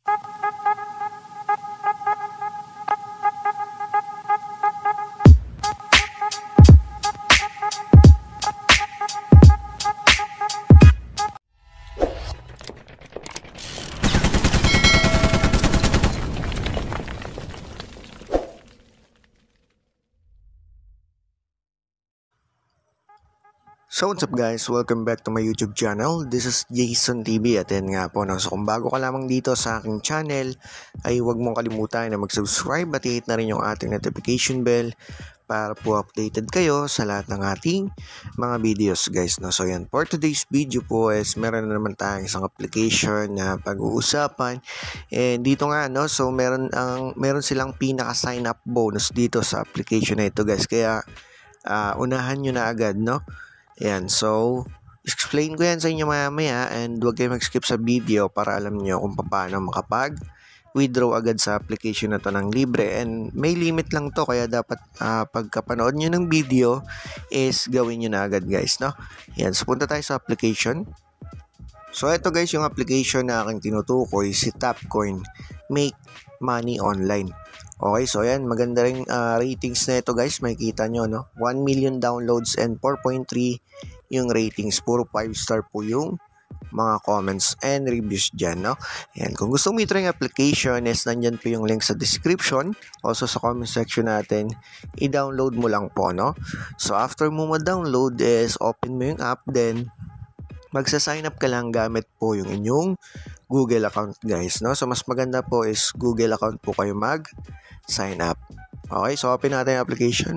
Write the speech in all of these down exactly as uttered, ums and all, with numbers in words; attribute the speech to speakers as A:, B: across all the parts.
A: So what's up guys, welcome back to my YouTube channel. This is Jason T V at yan nga po no. So kung bago ka lamang dito sa aking channel ay huwag mong kalimutan na mag-subscribe at hit na rin yung ating notification bell para po updated kayo sa lahat ng ating mga videos guys no. So yan, for today's video po is meron na naman tayong isang application na pag-uusapan. And dito nga no, so meron ang meron silang pinaka sign up bonus dito sa application na ito guys. Kaya uh, unahan nyo na agad no. Yan, so explain ko yan sa inyo maya maya and huwag kayo mag-skip sa video para alam nyo kung paano makapag-withdraw agad sa application na to ng libre. And may limit lang to kaya dapat uh, pagkapanood nyo ng video is gawin nyo na agad guys no. Yan, so punta tayo sa application. So ito guys yung application na aking tinutukoy, si Tapcoin Make Money Online. Okay, so ayan, maganda ring uh, ratings na ito guys, makikita nyo no, one million downloads and four point three yung ratings, puro five star po yung mga comments and reviews dyan no. Ayan, kung gusto mo i-try yung application is nandyan po yung link sa description, also sa comment section natin, i-download mo lang po no. So after mo ma-download is open mo yung app, then magsa-sign up ka lang gamit po yung inyong Google account guys no. So mas maganda po is Google account po kayo mag sign up. Okay, so open natin yung application.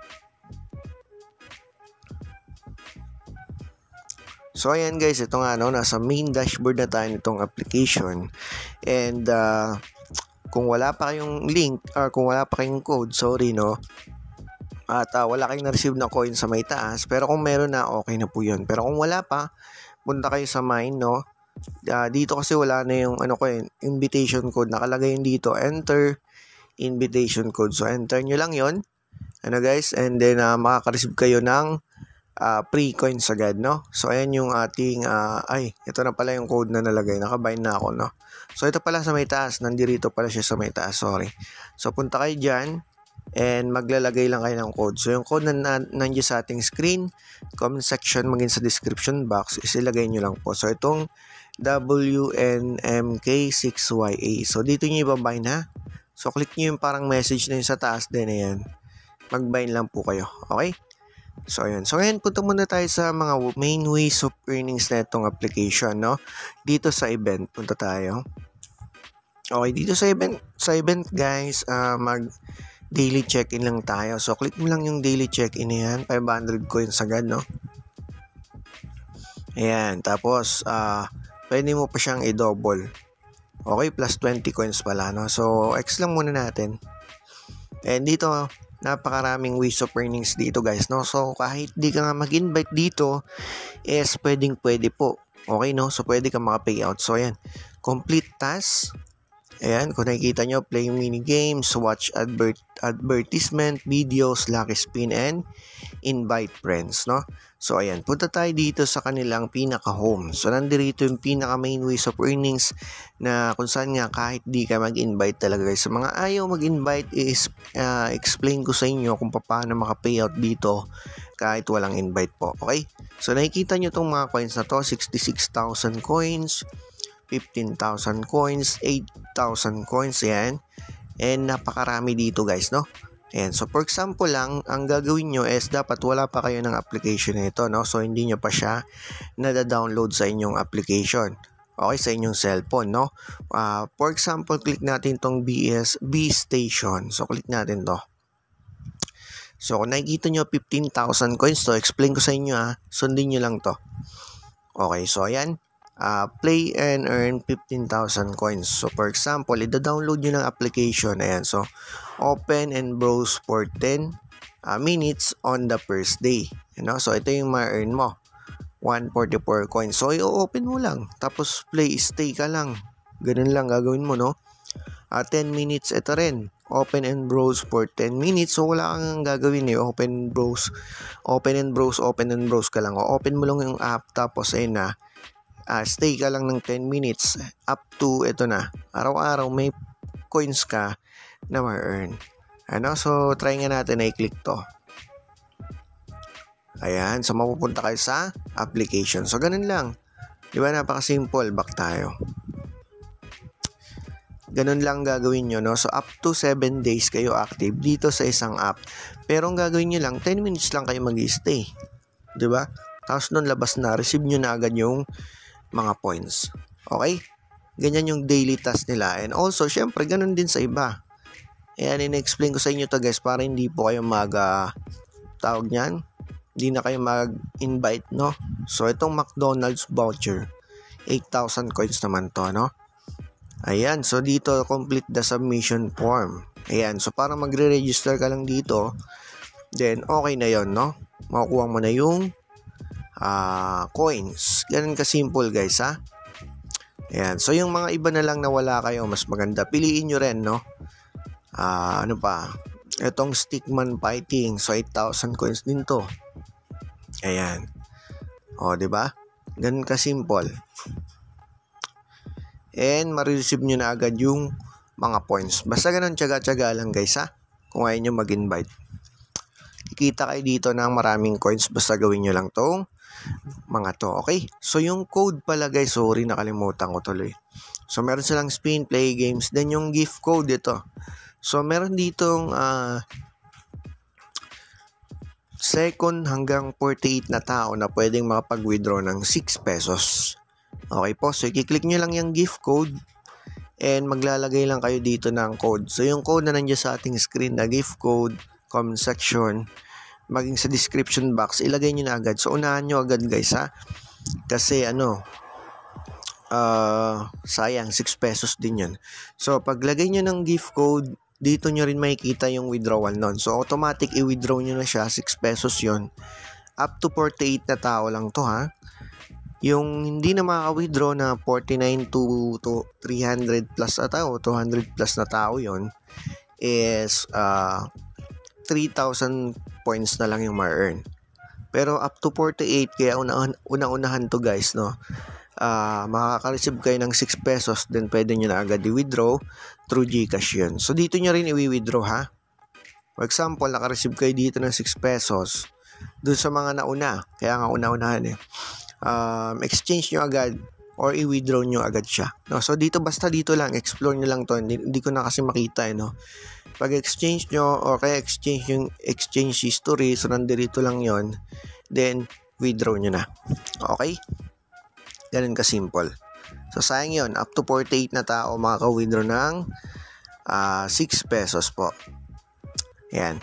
A: So ayan guys, ito nga no, nasa main dashboard na tayo nitong application. And uh, kung wala pa kayong link or kung wala pa kayong code, sorry no, at uh, wala kayong na-receive na coin sa may taas, pero kung meron na, okay na po yun. Pero kung wala pa, punta kayo sa mine no. Uh, dito kasi wala na yung ano ko, invitation code, nakalagay yun dito, enter invitation code. So enter nyo lang yon, ano guys, and then uh, makaka-receive kayo ng uh, free coins agad no. So ayan yung ating uh, ay ito na pala yung code na nalagay, nakabind na ako no. So ito pala sa may taas, nandirito pala siya sa may taas, sorry. So punta kayo dyan and maglalagay lang kayo ng code. So yung code na, na nandiyan sa ating screen, comment section, maging sa description box, is ilagay nyo lang po. So itong W N M K six Y A, so dito nyo ibabind ha. So, click nyo yung parang message na yun sa taas din, ayan. Mag-bind lang po kayo, okay? So, ayan. So, ngayon, punta muna tayo sa mga main ways of earnings na itong application, no? Dito sa event, punta tayo. Okay, dito sa event, sa event guys, uh, mag-daily check-in lang tayo. So, click mo lang yung daily check-in na yan, five hundred coins agad, no? Ayan, tapos, uh, pwede mo pa siyang i-double. Okay, plus twenty coins pala, no? So, X lang muna natin. And dito, napakaraming ways of earnings dito, guys, no? So, kahit di ka nga mag-invite dito, is pwedeng pwede po. Okay, no? So, pwede ka maka-payout. So, ayan. Complete task. Ayan, kung nakikita nyo, play mini games, watch advert advertisement, videos, lucky spin, and invite friends, no? So, ayan, punta tayo dito sa kanilang pinaka-home. So, nandito yung pinaka-main ways of earnings na kung saan nga kahit di ka mag-invite talaga guys. Sa mga ayaw mag-invite is uh, explain ko sa inyo kung paano maka-payout dito kahit walang invite po, okay? So, nakikita nyo itong mga coins na to, sixty-six thousand coins, fifteen thousand coins, eight thousand coins, yan. And napakarami dito guys, no? Ayan, so for example lang, ang gagawin nyo is dapat wala pa kayo ng application na ito, no? So hindi nyo pa siya nada-download sa inyong application. Okay, sa inyong cellphone, no? Uh, for example, click natin itong B S B Station. So click natin to. So kung nakikita nyo fifteen thousand coins to, explain ko sa inyo ha, sundin nyo lang to. Okay, so ayan. Uh, play and earn fifteen thousand coins. So, for example, ida-download nyo ng application. Ayan. So, open and browse for ten uh, minutes on the first day. You know? So, ito yung ma-earn mo. one forty-four coins. So, i-open mo lang. Tapos, play, stay ka lang. Ganun lang gagawin mo, no? Uh, ten minutes, ito rin. Open and browse for ten minutes. So, wala kang gagawin eh. Open and browse. Open and browse, open and browse ka lang. O, open mo lang yung app. Tapos, ayun na. uh, stay ka lang ng ten minutes up to ito na. Araw-araw may coins ka na ma-earn. Ano? So, try nga natin na i-click to. Ayan. So, mapupunta kayo sa application. So, ganun lang. Di ba? Napaka-simple. Back tayo. Ganun lang gagawin nyo, no? So, up to seven days kayo active dito sa isang app. Pero ang gagawin nyo lang, ten minutes lang kayo mag-stay. Diba? Tapos nun labas na, receive nyo na agad yung mga points. Okay? Ganyan yung daily task nila. And also, syempre, ganun din sa iba. Ayan, in-explain ko sa inyo to guys, para hindi po kayo mag, uh, tawag nyan, hindi na kayo mag-invite, no? So, itong McDonald's voucher, eight thousand coins naman to, no? Ayan, so dito, complete the submission form. Ayan, so para magre-register ka lang dito, then okay na yon, no? Makukuha mo na yung uh, coins. Ganun ka-simple, guys, ha? Ayan, so yung mga iba na lang na wala kayo, mas maganda. Piliin nyo rin, no? Uh, ano pa? Itong Stickman Fighting, so eight thousand coins din to. Ayan. O, diba? Ganun ka-simple. And ma-receive nyo na agad yung mga points. Basta ganun, tsaga-tsaga lang guys, ha? Kung ayaw nyo mag-invite. Kikita kayo dito ng maraming coins. Basta gawin nyo lang tong mga to. Okay? So yung code pala guys, sorry, nakalimutan ko tuloy. So meron silang spin, play games. Then yung gift code ito. So meron ditong uh, second hanggang forty-eight na tao na pwedeng makapag-withdraw ng six pesos. Okay po, so i-click nyo lang yung gift code and maglalagay lang kayo dito ng code. So yung code na nandiyan sa ating screen na gift code, comment section, maging sa description box, ilagay nyo na agad. So unahan nyo agad guys, ha? Kasi ano, uh, sayang, six pesos din yun. So paglagay nyo ng gift code, dito nyo rin makikita yung withdrawal nun. So automatic i-withdraw nyo na siya, six pesos yun. Up to forty-eight na tao lang to, ha? Yung hindi na makaka-withdraw na forty-nine to, to three hundred plus na tao, two hundred plus na tao yon is uh, three thousand points na lang yung ma-earn. Pero up to forty-eight, kaya una-unahan to guys, no? Uh, makaka-receive kayo ng six pesos, then pwede nyo na agad i-withdraw through GCash yun. So dito nyo rin i-withdraw, ha? For example, naka-receive kayo dito ng six pesos dun sa mga nauna, kaya nga una-unahan eh. Um, exchange nyo agad or i-withdraw nyo agad siya, no? So dito, basta dito lang, explore nyo lang to. Hindi, hindi ko na kasi makita eh, no? Pag exchange nyo or kaya exchange yung exchange history, so nandito lang yon, then withdraw nyo na. Okay? Ganun ka simple. So sayang yon, up to forty-eight na tao makaka-withdraw ng uh, six pesos po. Ayan.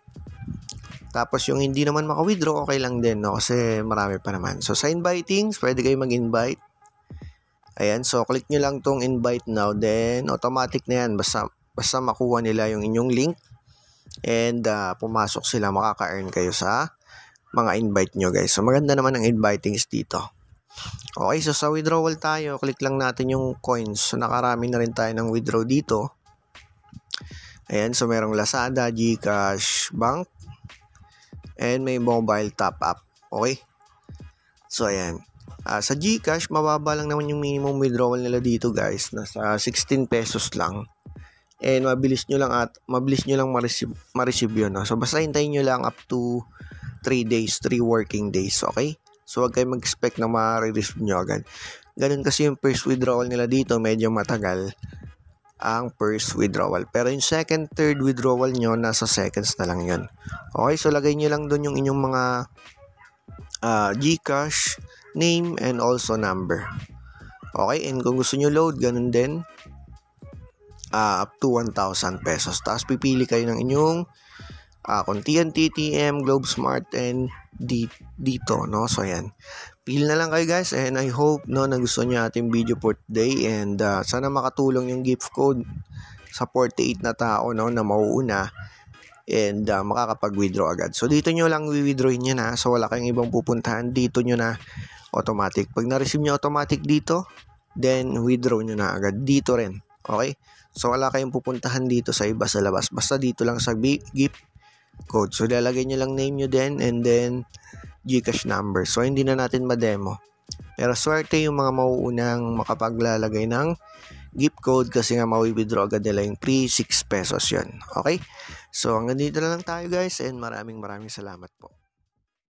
A: Tapos yung hindi naman maka-withdraw, okay lang din, no? Kasi marami pa naman. So sa inviting, pwede kayo mag-invite. Ayan, so click nyo lang tong invite now. Then automatic na yan. Basta, basta makuha nila yung inyong link. And uh, pumasok sila, makaka-earn kayo sa mga invite nyo guys. So maganda naman ang invitings dito. Okay, so sa withdrawal tayo, click lang natin yung coins. So nakarami na rin tayo ng withdraw dito. Ayan, so merong Lazada, GCash, Bank, and may mobile top up. Okay? So, ayan. Uh, sa GCash, mababa lang naman yung minimum withdrawal nila dito, guys. Nasa sixteen pesos lang. And mabilis nyo lang at mabilis nyo lang ma-receive, ma-receive yun. No? So, basta hintayin nyo lang up to three days, three working days. Okay? So, wag kayo mag-expect na ma-receive nyo agad. Ganun kasi yung first withdrawal nila dito, medyo matagal ang first withdrawal. Pero yung second, third withdrawal nyo, nasa seconds na lang yun. Okay, so lagay nyo lang doon yung inyong mga uh, GCash, name, and also number. Okay, and kung gusto nyo load, ganun din. Uh, up to one thousand pesos. Tapos pipili kayo ng inyong uh, kung T N T, T M, Globe Smart, and D- dito, no? So, ayan. Pili na lang kayo guys, and I hope no nagustuhan niyo ating video for today, and uh, sana makatulong yung gift code sa forty-eight na tao, no, na mauuna and uh, makakapag-withdraw agad. So dito nyo lang wi-withdrawin nyo na, so wala kayong ibang pupuntahan, dito nyo na automatic. Pag na-receive nyo automatic dito, then withdraw nyo na agad dito rin. Okay? So wala kayong pupuntahan dito sa iba sa labas, basta dito lang sa gift code. So lalagay nyo lang name nyo din, and then GCash number. So hindi na natin ma-demo. Pero swerte yung mga mauunang makapaglalagay ng gift code kasi nga mawi-withdraw agad nila yung free six pesos yun. Okay? So hanggang dito na lang tayo guys and maraming maraming salamat po.